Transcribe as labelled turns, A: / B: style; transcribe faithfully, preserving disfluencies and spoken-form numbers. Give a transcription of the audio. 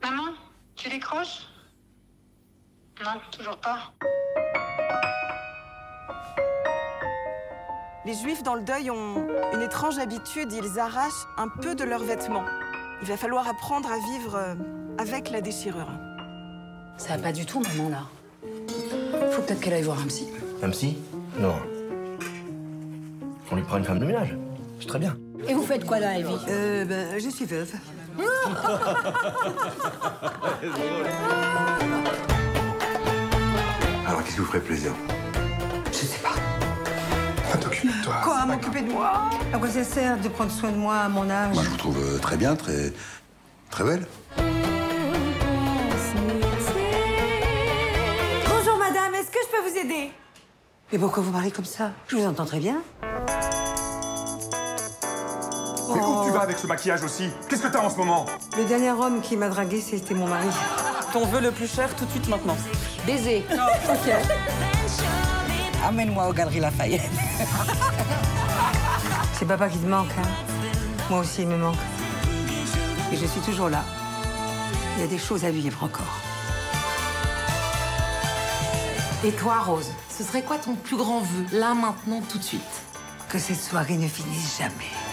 A: Maman, tu décroches? Non, toujours pas.
B: Les Juifs dans le deuil ont une étrange habitude, ils arrachent un peu de leurs vêtements. Il va falloir apprendre à vivre avec la déchirure.
C: Ça va pas du tout, maman, là. Faut peut-être qu'elle aille voir un psy.
D: Un psy? Non. On lui prend une femme de ménage. C'est très bien.
C: Et vous faites quoi dans la vie?
E: Euh, ben, je suis veuve.
F: Alors, qu'est-ce qui vous ferait plaisir?
C: Je sais pas.
F: Ah, t'occuper de toi.
E: Quoi, m'occuper de moi? À quoi ça sert de prendre soin de moi à mon âge?
F: Moi, je vous trouve euh, très bien, très... très belle.
E: Bonjour, madame, est-ce que je peux vous aider? Mais pourquoi vous parlez comme ça? Je vous entends très bien.
G: Mais où tu vas avec ce maquillage aussi? Qu'est-ce que t'as en ce moment?
E: Le dernier homme qui m'a dragué, c'était mon mari.
B: Ton vœu le plus cher, tout de suite maintenant.
C: Baiser.
E: Ok.
C: Amène-moi aux Galeries Lafayette.
E: C'est papa qui te manque, hein. Moi aussi, il me manque. Et je suis toujours là. Il y a des choses à vivre encore.
H: Et toi, Rose, ce serait quoi ton plus grand vœu, là, maintenant, tout de suite?
E: Que cette soirée ne finisse jamais.